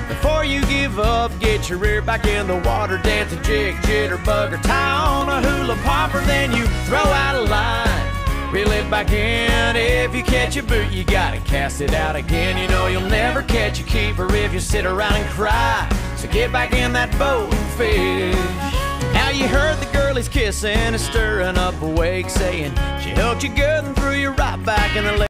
Before you give up, get your rear back in the water, dance a jig, jitterbug, or tie on a hula popper. Then you throw out a line, reel it back in. If you catch a boot, you gotta cast it out again. You know you'll never catch a keeper if you sit around and cry. So get back in that boat and fish. Now you heard the girlies kissing and stirring up a wake, saying she hooked you good and threw you right back in the lake.